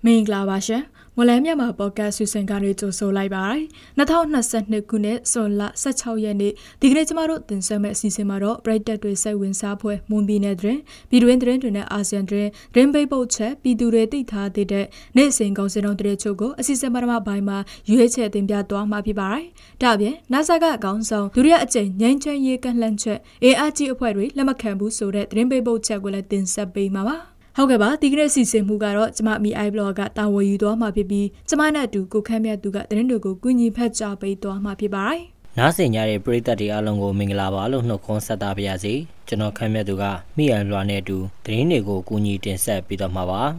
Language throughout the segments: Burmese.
မင်္ဂလာပါရှင်မလဲမြတ်မှာပေါ့ကတ်ဆွေးကနေကြိုဆိုလိုက်ပါတယ်2022ခုနှစ်ဇွန်လ16ရက်နေ့ဒီကနေ့ကျမတို့တင်ဆက်မယ့်အစီအစဉ်မှာတော့ပရိသတ်တွေစိတ်ဝင်စားဖွယ်မွန်ပြည်နယ်တွင်ပြည်တွင်းသတင်းတွေနဲ့အာဆီယံတွင်သတင်းပေးပို့ချက်ပြည်သူတွေသိထားတဲ့နေ့စဉ်ကောင်းစင်တော်တဲ့ချုပ်ကိုအစီအစဉ်ပထမပိုင်းမှာရွေးချယ်တင်ပြသွားမှာဖြစ်ပါတယ်ဒါ့အပြင် NASA ကအကောင်းဆုံးဒုတိယအကြိမ်ငြိမ်းချမ်းရေးကန့်လန့်ချက် ARG အဖွဲ့တွေလက်မခံဘူးဆိုတဲ့သတင်းပေးပို့ချက်ကိုလည်းတင်ဆက်ပေးမှာပါဟုတ်ကဲ့ပါဒီကနေ့စီစဉ်မှုကတော့ကျမမီအိုင်ဘလော့ကတာဝန်ယူသွားမှာဖြစ်ပြီးကျမနဲ့အတူကိုခန့်မြတ်သူကသတင်းတွေကိုကူညီဖက်ကြားပေးသွားမှာဖြစ်ပါတယ်။နားဆင်ကြတဲ့ပရိသတ်တွေအားလုံးကိုမင်္ဂလာပါလို့နှုတ်ခွန်းဆက်သပါရစေ။ကျွန်တော်ခန့်မြတ်သူကမီအိုင်ဘလော့နဲ့အတူသတင်းတွေကိုကူညီတင်ဆက်ပေးသွားမှာပါ။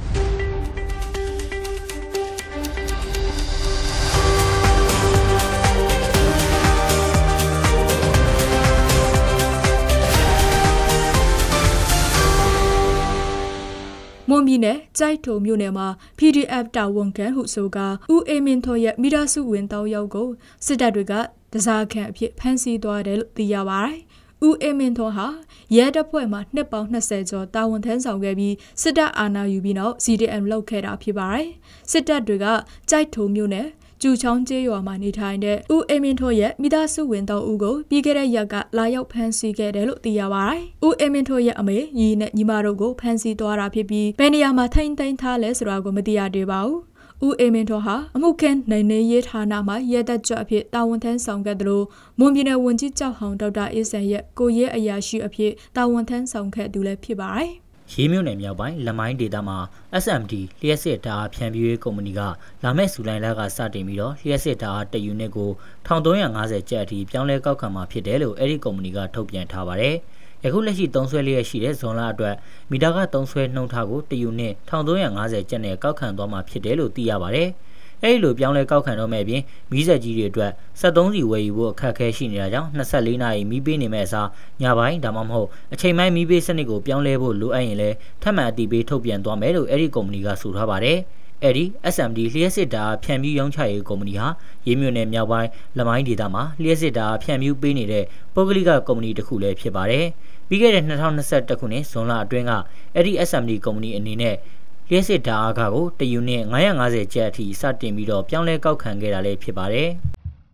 မွန်ပြည်နယ်ကြိုက်ထုံမြို့နယ်မှာ PDF တာဝန်ခံဟုဆိုကဦးအေမင်းထော်ရဲ့မိသားစုဝင်တောင်းရောက်ကိုစစ်တပ်တွေကတစားခံအဖြစ်ဖမ်းဆီးသွားတယ်လို့သိရပါတယ်။ဦးအေမင်းထော်ဟာရဲတပ်ဖွဲ့မှာနှစ်ပေါင်း20ကျော်တာဝန်ထမ်းဆောင်ခဲ့ပြီးစစ်တပ်အာဏာယူပြီးနောက် CDM လုပ်ခဲ့တာဖြစ်ပါတယ်။စစ်တပ်တွေကကြိုက်ထုံမြို့နယ်ကျူချောင်းကျေးရွာမှာနေထိုင်တဲ့ဦးအေမင်းထော်ရဲ့မိသားစုဝင်တောင်းဦးကိုပြီးခဲ့တဲ့ရက်ကလာရောက်ဖမ်းဆီးခဲ့တယ်လို့သိရပါတယ်။ဦးအေမင်းထော်ရဲ့အမေညီနဲ့ညီမတို့ကိုဖမ်းဆီးသွားတာဖြစ်ပြီးဘယ်နေရာမှာထိန်းသိမ်းထားလဲဆိုတာကိုမသိရသေးပါဘူး။ဦးအေမင်းထော်ဟာအမှုခင်းနိုင်နေရေးဌာနမှာရဲတပ်ကြွအဖြစ်တာဝန်ထမ်းဆောင်ခဲ့တယ်လို့မွန်ပြည်နယ်ဝန်ကြီးချုပ်ဟောင်းဒေါက်တာအေးဆန်ရဲ့ကိုရဲအရာရှိအဖြစ်တာဝန်ထမ်းဆောင်ခဲ့သူလည်းဖြစ်ပါတယ်။ရေးမြို့နယ်မြောက်ပိုင်းလမိုင်းဒေသမှာ SMD လျှက်စစ်ဓာတ်ဖြန့်ဖြူးရေးကုမ္ပဏီကလာမယ့်ဇူလိုင်လကစတင်ပြီးတော့လျှက်စစ်ဓာတ်တယူနစ်ကို1350ကျပ်အထိပြောင်းလဲကောက်ခံမှာဖြစ်တယ်လို့အဲ့ဒီကုမ္ပဏီကထုတ်ပြန်ထားပါတယ်။ယခုလက်ရှိသုံးစွဲလျက်ရှိတဲ့ဇွန်လအတွက်မီတာကသုံးစွဲနှုန်းထားကိုတယူနစ်1350ကျပ်နဲ့ကောက်ခံသွားမှာဖြစ်တယ်လို့သိရပါတယ်။အဲ့လိုပြောင်းလဲကောက်ခံတော့မဲ့ပြင်မီးစက်ကြီးတွေအတွက်73စီဝယ်ယူဖို့အခက်အခဲရှိနေတာကြောင့်24နာရီမီးပေးနေမဲ့အစားညပိုင်းဒါမှမဟုတ်အချိန်ပိုင်းမီးပေးစနစ်ကိုပြောင်းလဲဖို့လိုအပ်ရင်လည်းထပ်မံအတည်ပြုထုတ်ပြန်သွားမယ်လို့အဲ့ဒီကုမ္ပဏီကဆိုထားပါတယ်။အဲ့ဒီ SMD လျှက်စစ်ဓာတ်ဖြန့်ဖြူးရောင်းချရေးကုမ္ပဏီဟာရေးမြို့နယ်မြောက်ပိုင်းလမိုင်းဒေသမှာလျှက်စစ်ဓာတ်ဖြန့်ဖြူးပေးနေတဲ့ပုဂ္ဂလိကကုမ္ပဏီတစ်ခုလည်းဖြစ်ပါတယ်။ပြီးခဲ့တဲ့2021ခုနှစ်ဇွန်လအတွင်းကအဲ့ဒီ SMD ကုမ္ပဏီအနေနဲ့လျှက်စစ်ဓာတ်အားကကိုတယူနစ်950ကျပ်အထိစတင်ပြီးတော့ပြောင်းလဲကောက်ခံခဲ့တာလည်းဖြစ်ပါတယ်။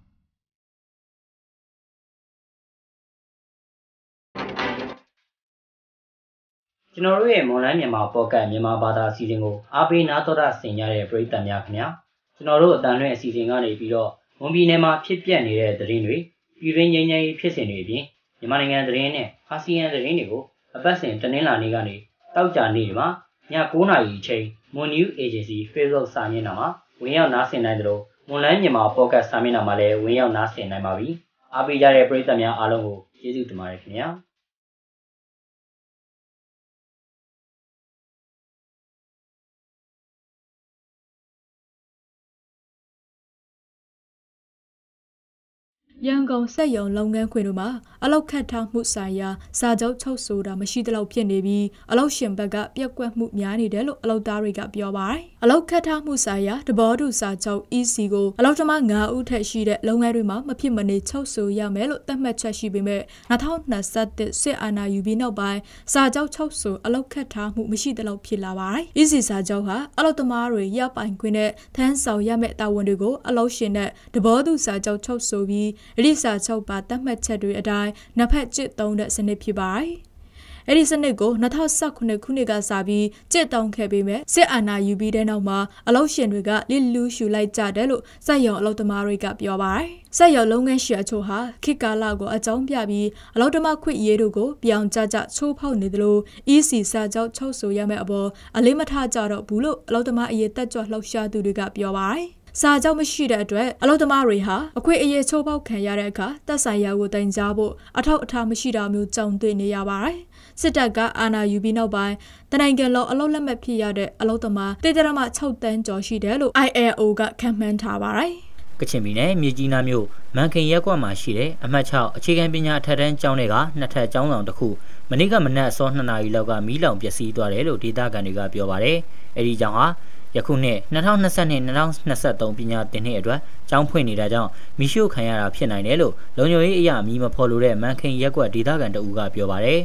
ကျွန်တော်တို့ရဲ့မွန်လိုင်းမြန်မာပေါ့ကတ်မြန်မာဘာသာအစီအစဉ်ကိုအားပေးနားတော်တာဆင်ကြတဲ့ပရိသတ်များခင်ဗျာကျွန်တော်တို့အတန်လွင့်အစီအစဉ်ကနေပြီးတော့မွန်ပြည်နယ်မှာဖြစ်ပျက်နေတဲ့သတင်းတွေပြည်တွင်းငြိမ်းချမ်းရေးဖြစ်စဉ်တွေအပြင်မြန်မာနိုင်ငံသတင်းနဲ့အာဆီယံသတင်းတွေကိုအပတ်စဉ်တနင်္လာနေ့ကနေတောက်ကြနေ့မှာည9:00နာရီအချိန် Moon News Agency Facebook စာမျက်နှာမှာဝင်ရောက်နားဆင်နိုင်သလိုမွန်လိုင်းမြန်မာပေါ့ကတ်စာမျက်နှာမှာလည်းဝင်ရောက်နားဆင်နိုင်ပါပြီ။အားပေးကြတဲ့ပရိသတ်များအားလုံးကိုကျေးဇူးတင်ပါတယ်ခင်ဗျာ။ရန်ကုန်စက်ရုံလုပ်ငန်းခွင်တို့မှာအလောက်ခတ်ထားမှုဆိုင်ရာစာချုပ်ချုပ်ဆိုတာမရှိသလောက်ဖြစ်နေပြီးအလောက်ရှင်ဘက်ကပြက်ကွက်မှုများနေတယ်လို့အလောက်သားတွေကပြောပါတယ်။အလောက်ခတ်ထားမှုဆိုင်ရာတဘောတူစာချုပ် EC ကိုအလောက်သမား9ဦးထက်ရှိတဲ့လုပ်ငန်းတွေမှာမဖြစ်မနေချုပ်ဆိုရမယ်လို့သတ်မှတ်ချက်ရှိပေမဲ့2021စစ်အာဏာယူပြီးနောက်ပိုင်းစာချုပ်ချုပ်ဆိုအလောက်ခတ်ထားမှုမရှိသလောက်ဖြစ်လာပါတယ်။ EC စာချုပ်ဟာအလောက်သမားတွေရပိုင်ခွင့်နဲ့ထမ်းဆောင်ရမယ့်တာဝန်တွေကိုအလောက်ရှင်နဲ့တဘောတူစာချုပ်ချုပ်ဆိုပြီးရိစာချုပ်ပါတတ်မှတ်ချက်တွေအတိုင်းနှစ်ဖက်ကျစ်သုံးတဲ့စနစ်ဖြစ်ပါတယ်။အဲ့ဒီစနစ်ကို2019ခုနှစ်ကစပြီးကျစ်သုံးခဲ့ပေမဲ့စစ်အာဏာယူပြီးတဲ့နောက်မှာအလုပ်ရှင်တွေကလစ်လူးရှူလိုက်ကြတယ်လို့စက်ရုံအလုပ်သမားတွေကပြောပါတယ်။စက်ရုံလုပ်ငန်းရှင်အချို့ဟာခေတ်ကာလကိုအကြောင်းပြပြီးအလုပ်သမားခွင့်ရေးတို့ကိုပြောင်းကြချိုးဖောက်နေတယ်လို့ EC စာချုပ်ချုပ်ဆိုရမယ့်အပေါ်အလေးမထားကြတော့ဘူးလို့အလုပ်သမားအရေးတက်ကြွလှုပ်ရှားသူတွေကပြောပါတယ်။စာချုပ်မရှိတဲ့အတွက်အလုပ်သမားတွေဟာအခွင့်အရေးချိုးဖောက်ခံရတဲ့အခါတပ်ဆိုင်ရာကိုတင်ကြားဖို့အထောက်အထားမရှိတာမျိုးကြုံတွေ့နေရပါတယ်။စစ်တပ်ကအာဏာယူပြီးနောက်ပိုင်းတနိုင်ငံလုံးအလုပ်လက်မဲ့ဖြစ်ရတဲ့အလုပ်သမား1.6 တန်းကျော်ရှိတယ်လို့ ILO ကခန့်မှန်းထားပါတယ်။ကချင်ပြည်နယ်မြေကြီးနားမြို့မန်ခင်ရက်ကွက်မှာရှိတဲ့အမှတ်6အခြေခံပညာအထက်တန်းကျောင်းတွေကနှစ်ထပ်ကျောင်းဆောင်တစ်ခုမနေ့ကမနက်အစော2 နာရီလောက်ကမီးလောင်ပျက်စီးသွားတယ်လို့ဒေသခံတွေကပြောပါတယ်။အဲဒီကျောင်းဟာယခုနှစ်2022-2023ပညာသင်နှစ်အတွက်ကျောင်းဖွင့်နေတာကြောင့်မီးရှို့ခံရတာဖြစ်နိုင်တယ်လို့လုံခြုံရေးအရာအမည်မဖော်လိုတဲ့မန်ခင်ရက်ကွက်ဒေသခံတအူးကပြောပါတယ်။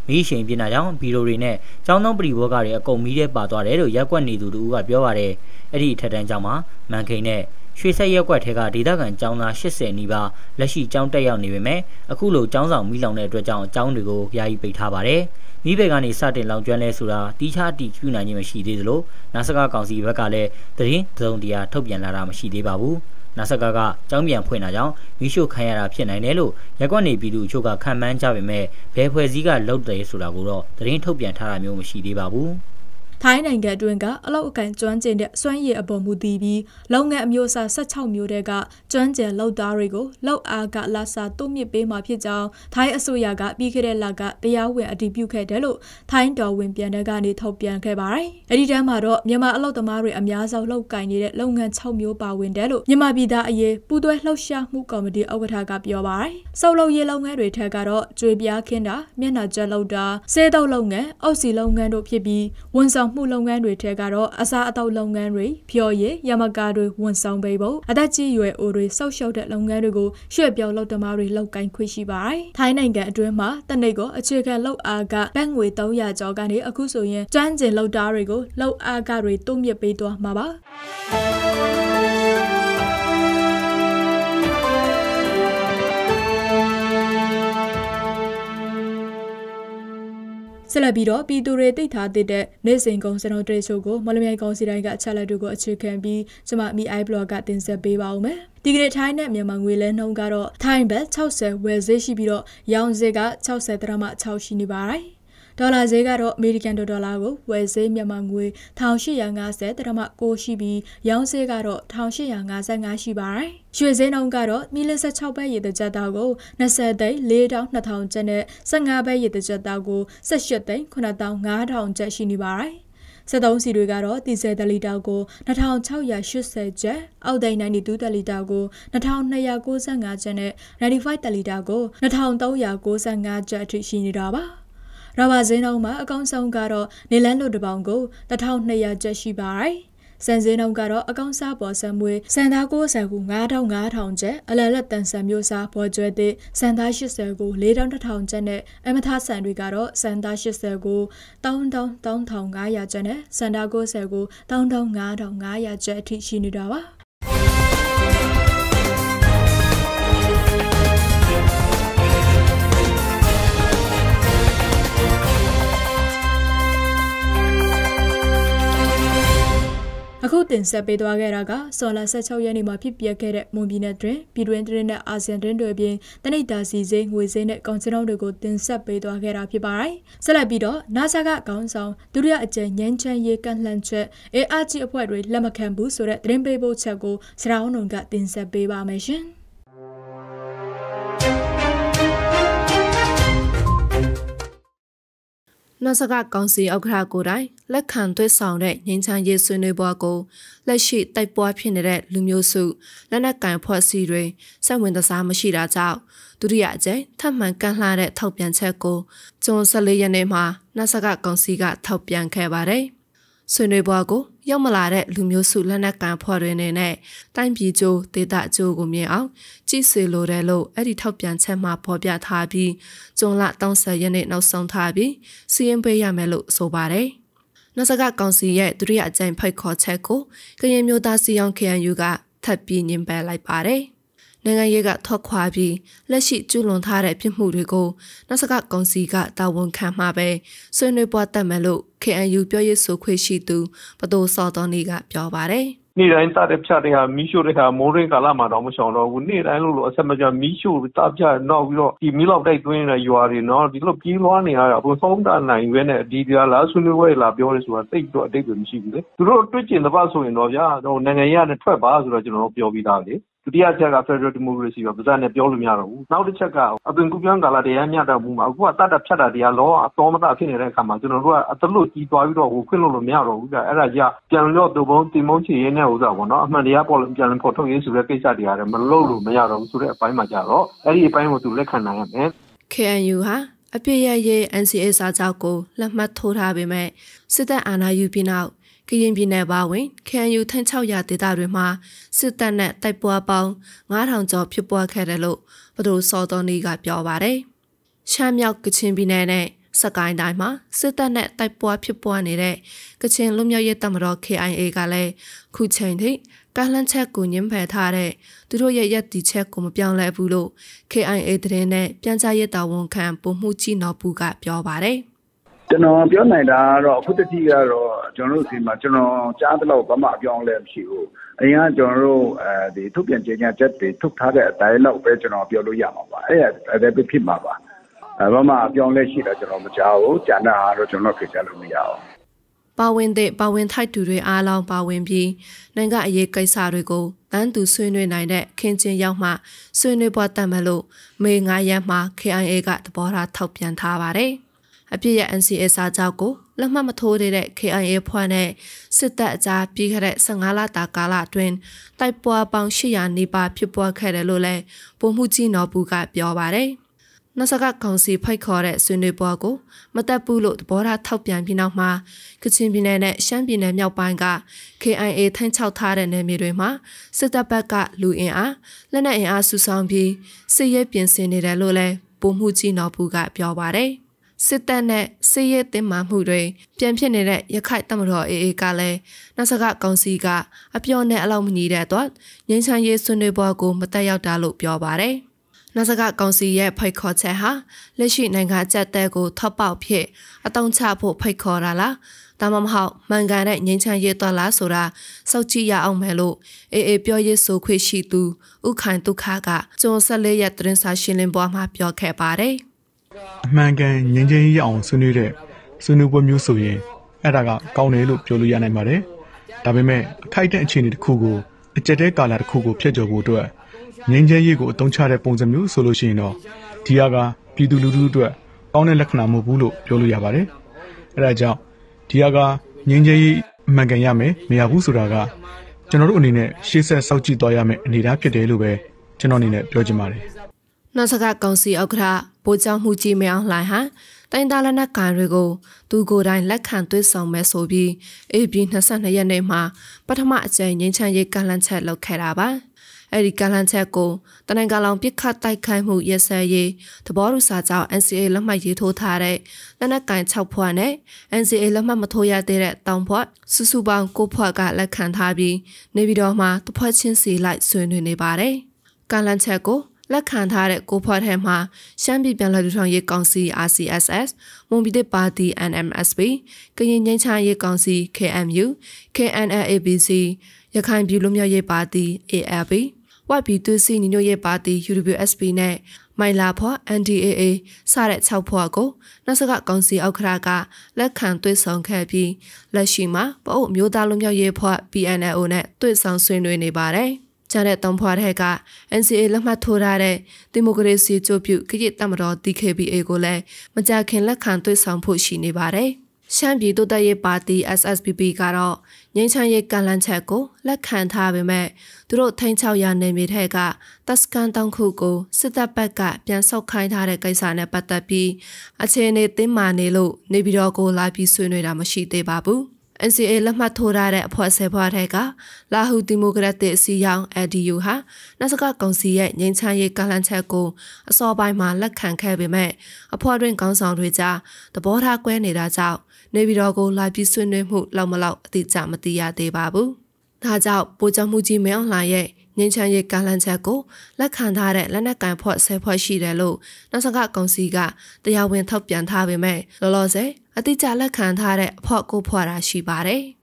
မီးရှိန်ပြင်းတာကြောင့်ဗီဒီယိုတွေနဲ့ကျောင်းသုံးပရိဘောဂတွေအကုန်မီးထဲပါသွားတယ်လို့ရက်ကွက်နေသူတို့ကပြောပါတယ်အဲ့ဒီထက်တန်းကျောင်းမှာမန်ခိန်နဲ့ရွှေဆက်ရက်ကွက်ထဲကဒေသခံကျောင်းသား80နီးပါးလက်ရှိကျောင်းတက်ရောက်နေပေမဲ့အခုလိုကျောင်းဆောင်မီးလောင်တဲ့အတွက်ကြောင့်ကျောင်းတွေကိုယာယီပိတ်ထားပါတယ်မိဘကနေစတင်လောင်ကျွမ်းလဲဆိုတာတီးခြားတီးကျူးနိုင်ခြင်းမရှိသေးသလိုနာဆကကောင်စီဘက်ကလည်းသတင်းသုံးတရားထုတ်ပြန်လာတာမရှိသေးပါဘူးနာဆကကျောင်းပြန်ဖွင့်တာကြောင့်မီးရှို့ခံရတာဖြစ်နိုင်တယ်လို့ရက်ကွက်နေပြည်သူအချို့ကခံမှန်းကြပေမဲ့ဘယ်ဖွဲ့စည်းကလုပ်တယ်ဆိုတာကိုတော့သတင်းထုတ်ပြန်ထားတာမျိုးမရှိသေးပါဘူးထိုင်းနိုင်ငံအတွင်းကအလောက်အကန်ကျွမ်းကျင်တဲ့စွမ်းရည်အပေါ်မူတည်ပြီးလုပ်ငန်းအမျိုးအစား16မျိုးတဲ့ကကျွမ်းကျင်လုပ်သားတွေကိုလောက်အားကလာစာတိုးမြင့်ပေးမှာဖြစ်ကြောင်းထိုင်းအစိုးရကပြီးခဲ့တဲ့လကတရားဝင်အတည်ပြုခဲ့တယ်လို့ထိုင်းတော်ဝင်ပြန်တဲ့ကနေထုတ်ပြန်ခဲ့ပါတယ်။အဲဒီတန်းမှာတော့မြန်မာအလုပ်သမားတွေအများဆုံးလုပ်ကိုင်နေတဲ့လုပ်ငန်း6မျိုးပါဝင်တယ်လို့မြန်မာပြည်သားအရေးပူးတွဲလှုပ်ရှားမှုကော်မတီဥက္ကဋ္ဌကပြောပါတယ်။စုပ်လုပ်ရေးလုပ်ငန်းတွေထက်ကတော့ကြွေပြားခင်းတာမျက်နှာကျက်လုပ်တာစေတုပ်လုပ်ငန်းအောက်စီလုပ်ငန်းတို့ဖြစ်ပြီးဝန်ဆောင်မှုလုပ်ငန်းတွေထဲကတော့အစားအသောက်လုပ်ငန်းတွေဖျော်ရည်ရမကာတွေဝန်ဆောင်ပေးဖို့အသက်ကြီးရွယ်အိုတွေစောက်ရှောက်တဲ့လုပ်ငန်းတွေကိုရွှေ့ပြောင်းလုပ်သမားတွေလုပ်ကိုင်ခွင့်ရှိပါတယ်။ထိုင်းနိုင်ငံအတွင်းမှာတနေ့ကိုအခြေခံလုပ်အားကဘတ်ငွေ300ကျော်ကနေအခုဆိုရင်ကျွမ်းကျင်လုပ်သားတွေကိုလုပ်အားကတွေတိုးမြင့်ပေးသွားမှာပါ။ဆက်လက်ပြီးတော့ပြည်သူတွေတိတ်ထားတဲ့နေ့စဉ်ကုန်စံတော်တွေချို့ကိုမော်လမြိုင်ကောင်စီတိုင်းကအချက်လက်တွေကိုအခြေခံပြီးကျွန်မ MI blog ကတင်ဆက်ပေးပါဦးမယ်။ဒီကနေ့ထိုင်းနဲ့မြန်မာငွေလဲနှုန်းကတော့ထိုင်းဘတ်60ဝယ်ဈေးရှိပြီးတော့ရောင်းဈေးက60.6ရှိနေပါတယ်။ဒေါ်လာဈေးကတော့အမေရိကန်ဒေါ်လာကိုဝယ်ဈေးမြန်မာငွေ1850.6ရှိပြီးရောင်းဈေးကတော့1855ရှိပါတယ်။ရွှေဈေးနှုန်းကတော့မီလ16ဘတ်ရေတကြက်သားကို20သိန်း4200ကျပ်နဲ့15ဘတ်ရေတကြက်သားကို18သိန်း9500ကျပ်ရှိနေပါတယ်။73စီတွေကတော့ဒီဇယ်တလီတာကို2680ကျပ်အောက်သိန်း92တလီတာကို2295ကျပ်နဲ့95တလီတာကို2395ကျပ်အထိရှိနေတာပါရဘာဈေးနှုန်းမှာအကောင်းဆုံးကတော့နေလန်းလိုတစ်ပေါင်ကို1200ကျပ်ရှိပါတယ်။စံဈေးနှုန်းကတော့အကောင်းစားပေါ်စံမွေးစံသား90ကို9500ကျပ်အလယ်လက်တန်ဆန်မျိုးစားပေါ်ကျွဲတဲ့စံသား80ကို4100ကျပ်နဲ့အမထားဆန်တွေကတော့စံသား80ကို13500ကျပ်နဲ့စံသား90ကို15500ကျပ်အထိရှိနေတာပါ။အခုတင်ဆက်ပေးသွားခဲ့တာကဇွန်လ16ရက်နေ့မှာဖြစ်ပျက်ခဲ့တဲ့မွန်ပြည်နယ်တွင်ပြည်တွင်းသတင်းနဲ့အာဆီယံသတင်းတွေအပြင်တနိဒာစီစေးငွေစေးနဲ့ကောင်စစ်တော်တွေကိုတင်ဆက်ပေးသွားခဲ့တာဖြစ်ပါတယ်။ဆက်လက်ပြီးတော့နာဆာကခေါင်းဆောင်ဒုတိယအကြိမ်ငန်းချမ်းရေးကန့်လှန့်ချက်ARGအဖွဲ့တွေလက်မခံဘူးဆိုတဲ့သတင်းပေးပို့ချက်ကိုစရာအောင်ကတင်ဆက်ပေးပါမယ်ရှင်။နာဆာကကောင်စီဥက္ကဋ္ဌကိုယ်တိုင်လက်ခံသွေးဆောင်တဲ့ငြိမ်းချမ်းရေးဆွေးနွေးပွဲကိုလက်ရှိတိုက်ပွဲဖြစ်နေတဲ့လူမျိုးစုလက်နက်ကိုင်ဖွဲ့စည်းတွေစိတ်ဝင်စားမရှိတာကြောင့်ဒုတိယအကြိမ်ထပ်မံကန့်လှန့်တဲ့ထောက်ပြန်ချက်ကိုဇွန်14ရက်နေ့မှာနာဆာကကောင်စီကထောက်ပြန်ခဲ့ပါတယ်။ဆွေးနွေးပွဲကိုရောက်မလာတဲ့လူမျိုးစုလက်နက်ကိုင်ဖွဲ့တွေနဲ့တိုင်းပြည်ကျိုးဒေသကျိုးကိုမြင်အောင်ကြည့်စေလိုတယ်လို့အဲ့ဒီထောက်ပြန်ချက်မှာဖော်ပြထားပြီးဇွန်လ30ရက်နေ့နောက်ဆုံးထားပြီးစီရင်ပေးရမယ်လို့ဆိုပါတယ်။နာဆာကကောင်စီရဲ့ဒုတိယအကြိမ်ဖိတ်ခေါ်ချက်ကိုကရင်မျိုးသားစီအောင် KNU ကထပ်ပြီးညှင်းပယ်လိုက်ပါတယ်။နိုင်ငံရေးကထွက်ခွာပြီးလက်ရှိကျူးလွန်ထားတဲ့ပြစ်မှုတွေကိုနာဆာကကောင်စီကတာဝန်ခံမှာပဲဆွေးနွေးပွဲတက်မယ်လို့ KNU ပြောရေးဆိုခွင့်ရှိသူပတိုစောတော်နေကပြောပါတယ်နေ့တိုင်းတာတဲ့ဖြတ်တဲ့ဟာမီးရှို့တဲ့ဟာမိုးရင်းကာလမှာတော့မရှောင်တော့ဘူးနေ့တိုင်းလို့အဆက်မပြမီးရှို့တာပြနောက်ပြီးတော့ဒီမီးလောက်တိုက်သွင်းတဲ့ရွာတွေနော်ဒီလိုပြေးလွှားနေရတာဘုံဆုံးတာနိုင်ပဲနဲ့ဒီလားဆွေးနွေးပွဲလာပြောရဲဆိုတာတိတ်တော့အတိတ်ပဲမရှိဘူးလေသူတို့တွေ့ကျင်တဲ့ပါဆိုရင်တော့ဗျာနိုင်ငံရေးကနေထွက်ပါဆိုတော့ကျွန်တော်ပြောပြီးသားလေဒုတိယချက်က Federal Democracy ပဲဗဇက်နဲ့ပြောလို့မရတော့ဘူးနောက်တစ်ချက်ကအသွင်ကူးပြောင်းကာလတရားမျှတမှုမှာအခုကတတ်တာဖြတ်တာတရားလောအတော်မတဖြစ်နေတဲ့အခါမှာကျွန်တော်တို့ကအတလွတ်ကြီးသွားပြီးတော့ခွင့်လို့မရတော့ဘူးဗျအဲ့ဒါကြပြန်လို့တူပုံတင်မုံချီရင်းနဲ့ဥစ္စာပေါ့နော်အမှန်တရားပေါ်ပြန်ဖော်ထုတ်ရေးဆိုတဲ့ကိစ္စတရားတွေမလုပ်လို့မရတော့ဘူးဆိုတဲ့အပိုင်းမှာကြတော့အဲ့ဒီအပိုင်းကိုသူလက်ခံနိုင်ရမယ် KNU ဟာအပြည့်ရရဲ့ NCA စာချုပ်ကိုလက်မှတ်ထိုးထားပေမဲ့စစ်တပ်အာဏာယူပြီးနောက်ကရင်ပြည်နယ်ပါဝင် KNU ထန်း600ရာဒေသတွေမှာစစ်တပ်နဲ့တိုက်ပွဲပေါင်း9000ကျော်ဖြစ်ပွားခဲ့တယ်လို့ဘဒိုစောတော်နီကပြောပါတယ်။ရှမ်းမြောက်ကချင်ပြည်နယ်နဲ့စကိုင်းတိုင်းမှာစစ်တပ်နဲ့တိုက်ပွဲဖြစ်ပွားနေတဲ့ကချင်လူမျိုးရေးတပ်မတော် KIA ကလည်းခုချိန်ထိကားလန့်ချက်ကိုညှင်းပယ်ထားတဲ့သူတို့ရဲ့ရပ်တည်ချက်ကိုမပြောင်းလဲဘူးလို့ KIA သတင်းနဲ့ပြန်ကြားရေးတာဝန်ခံဗိုလ်မှူးကြီးနော်ပူကပြောပါတယ်ကျွန်တော်ပြောနိုင်တာကတော့အခုတတိကတော့ကျွန်တော်တို့ဒီမှာကျွန်တော်ကြားသလောက်ဘာမှအပြောင်းလဲမရှိဘူးအရင်ကကျွန်တော်တို့ဒီထုတ်ပြန်ကြေညာချက်တွေထုတ်ထားတဲ့အတိုင်းလောက်ပဲကျွန်တော်ပြောလို့ရမှာပါအဲ့ဒါပဲဖြစ်မှာပါဘာမှအပြောင်းလဲရှိတာကျွန်တော်မကြားဘူးကျန်တာကတော့ကျွန်တော်ခေချလို့မရအောင်ပါဝင်ထိုက်သူတွေအားလုံးပါဝင်ပြီးနိုင်ငံအရေးကိစ္စတွေကိုတန်းတူဆွေးနွေးနိုင်တဲ့ခင်းကျင်းရောက်မှဆွေးနွေးပွဲတတ်မှလို့မေ9ရက်မှာ KIA ကသဘောထားထောက်ပြန်ထားပါတယ်အပြည့်ရဲ့ NCA စာချုပ်ကိုလက်မှတ်မထိုးတဲ့ KIA ဖွဲ့နဲ့စစ်တပ်အကြားပြီးခဲ့တဲ့15လတာကာလအတွင်းတိုက်ပွဲပေါင်း800နီးပါးဖြစ်ပွားခဲ့တယ်လို့လည်းဗိုလ်မှူးကြီးနော်ပူကပြောပါတယ်နစကကောင်စီဖိတ်ခေါ်တဲ့ဆွေးနွေးပွဲကိုမတက်ဘူးလို့သဘောထားထောက်ပြန်ပြီးနောက်မှာကချင်ပြည်နယ်နဲ့ရှမ်းပြည်နယ်မြောက်ပိုင်းက KIA ထန်းချောက်ထားတဲ့နယ်မြေတွေမှာစစ်တပ်ဘက်ကလူအင်အားလက်နက်အင်အားစုဆောင်းပြီးစစ်ရေးပြင်ဆင်နေတယ်လို့လည်းဗိုလ်မှူးကြီးနော်ပူကပြောပါတယ်စစ်တပ်နဲ့စစ်ရေးတင်မာမှုတွေပြန်ဖြစ်နေတဲ့ရခိုင်တပ်မတော် AA ကလည်းနစကကောင်စီကအပြောနဲ့အလောက်မညီတဲ့အတွက်ငြိမ်းချမ်းရေးဆွေးနွေးပွဲကိုမတက်ရောက်တာလို့ပြောပါတယ်နစကကောင်စီရဲ့ဖိတ်ခေါ်ချက်ဟာလက်ရှိနိုင်ငံအကြက်တဲကိုထောက်ပေါက်ဖြစ်အတုံးချဖို့ဖိတ်ခေါ်တာလားဒါမှမဟုတ်မှန်ကန်တဲ့ငြိမ်းချမ်းရေးတော်လားဆိုတာစောင့်ကြည့်ရအောင်မယ်လို့AAပြောရေးဆိုခွင့်ရှိသူဥခိုင်ဒုက္ခကကျွန်း14ရက်သတင်းစာရှင်းလင်းပွဲမှာပြောခဲ့ပါတယ်အမှန်ကန်ငြိမ်းချမ်းရေးရအောင်ဆွေးနွေးတဲ့ဆွေးနွေးပွဲမျိုးဆိုရင်အဲ့ဒါကကောင်းတယ်လို့ပြောလို့ရနိုင်ပါတယ်ဒါပေမဲ့အခိုက်အတန့်အခြေအနေတစ်ခုကိုအကြက်တဲကာလတစ်ခုကိုဖျက်ကျော်ဖို့အတွက်ငြိမ်းချမ်းရေးကိုအသုံးချတဲ့ပုံစံမျိုးဆိုလို့ရှိရင်တော့ဒီဟာကပြည်သူလူထုအတွက်ကောင်းတဲ့လက္ခဏာမဟုတ်ဘူးလို့ပြောလို့ရပါတယ်အဲ့ဒါကြောင့်ဒီဟာကငြိမ်းချမ်းရေးအမှန်ကန်ရမယ်မရဘူးဆိုတာကကျွန်တော်တို့အနေနဲ့ရှေ့ဆက်စောင့်ကြည့်သွားရမယ့်အနေအထားဖြစ်တယ်လို့ပဲကျွန်တော်အနေနဲ့ပြောချင်ပါတယ်နစကကောင်စီဥက္ကဋ္ဌဗိုလ်ချုပ်မှုကြီးမင်းအောင်လှိုင်ဟာတိုင်းသားလက်နက်ကိုင်တွေကိုသူကိုယ်တိုင်လက်ခံသွေးဆောင်မဲ့ဆိုပြီး AB 22ရက်နေ့မှာပထမအကြိမ်ငြိမ်းချမ်းရေးကန့်လန့်ချက်လုပ်ခဲ့တာပါအဲ့ဒီကန့်လန့်ချက်ကိုတနင်္ဂနွေပြစ်ခတ်တိုက်ခိုက်မှုရစဲရေးသဘောတူစာချုပ် NCA လက်မှတ်ရေးထိုးထားတဲ့လက်နက်ကိုင်6ဖွဲ့နဲ့ NCA လက်မှတ်မထိုးရသေးတဲ့တောင်ဖွဲ့စုစုပေါင်း9ဖွဲ့ကလက်ခံထားပြီးနေပြည်တော်မှာတစ်ဖွဲ့ချင်းစီလိုက်ဆွေးနွေးနေပါတယ်ကန့်လန့်ချက်ကိုလက်ခံထားတဲ့ကိုဖွဲ့ထဲမှာရှမ်းပြည်ပြန်လည်ထူထောင်ရေးကောင်စီ RCSS မွန်ပြည်သစ်ပါတီ NMSP ကရင်ငြိမ်းချမ်းရေးကောင်စီ KMU KNLA-ABC ရခိုင်ပြည်လူမျိုးရေးပါတီ ALP ဝက်ပြည်သွေးစည်းညီညွတ်ရေးပါတီ UWSP နဲ့မိုင်လာဖော် NDAA စတဲ့6ဖွဲ့ကိုနစကကောင်စီဥက္ကဋ္ဌကလက်ခံသွေးဆောင်ခဲ့ပြီးလက်ရှိမှာပအို့မျိုးသားလူမျိုးရေးဖွဲ့ PNLO နဲ့သွေးဆောင်ဆွေးနွေးနေပါတယ်ကျန်တဲ့သုံးဖွဲ့ထဲက NCA လက်မှတ်ထိုးထားတဲ့ဒီမိုကရေစီကြိုးပြုကရစ်တပ်မတော် DKBA ကိုလည်းမကြာခင်လက်ခံသွေးဆောင်ဖို့ရှိနေပါတယ်။ရှမ်းပြည်တိုးတက်ရေးပါတီ SSPP ကတော့ငြိမ်းချမ်းရေးကန့်လန့်ချက်ကိုလက်ခံထားပေမဲ့သူတို့ထိန်းချုပ်ရနေမြေထဲကတပ်စခန်းတောင်ခုကိုစစ်တပ်ဘက်ကပြန်ဆုတ်ခိုင်းထားတဲ့ကိစ္စနဲ့ပတ်သက်ပြီးအခြေအနေတင်းမာနေလို့နေပြည်တော်ကိုလာပြီးဆွေးနွေးတာမရှိသေးပါဘူး။ NCA လက်မှတ်ထိုးထားတဲ့အဖွဲ့10ဖွဲ့ထဲကလာဟူဒီမိုကရက်တစ်အစည်းအရုံး LDU ဟာနစကကောင်စီရဲ့ငြိမ်းချမ်းရေးကန့်လန့်ချက်ကိုအစောပိုင်းမှာလက်ခံခဲ့ပေမဲ့အဖွဲ့တွင်ခေါင်းဆောင်တွေကြားသဘောထားကွဲနေတာကြောင့်နေပြည်တော်ကိုလာပြီးဆွေးနွေးမှုလောက်မလောက်အတိအကျမသိရသေးပါဘူး။ဒါကြောင့်ဗိုလ်ချုပ်မှုကြီးမင်းအောင်လှိုင်ရဲ့ငြိမ်းချမ်းရေးကန့်လန့်ချက်ကိုလက်ခံထားတဲ့လက်နက်ကိုင်ဖွဲ့10ဖွဲ့ရှိတယ်လို့နစကကောင်စီကတရားဝင်ထုတ်ပြန်ထားပေမဲ့လောလောဆယ်အတိအကျလက်ခံထားတဲ့အဖွဲ့9ဖွဲ့တာရှိပါတယ်။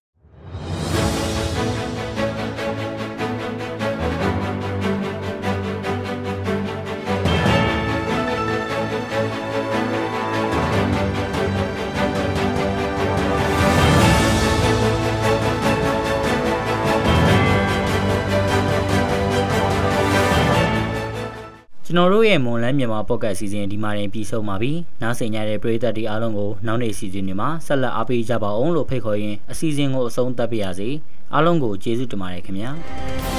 ကျွန်တော်တို့ရဲ့မွန်လန်းမြန်မာပေါ့ကတ်အစီအစဉ်ဒီမှာတင်ပြီးဆုံးပါပြီ။နားဆင်ကြတဲ့ပရိသတ်တွေအားလုံးကိုနောက်နေ့အစီအစဉ်တွေမှာဆက်လက်အားပေးကြပါအောင်လို့ဖိတ်ခေါ်ရင်းအစီအစဉ်ကိုအဆုံးသတ်ပါရစေ။အားလုံးကိုကျေးဇူးတင်ပါတယ်ခင်ဗျာ။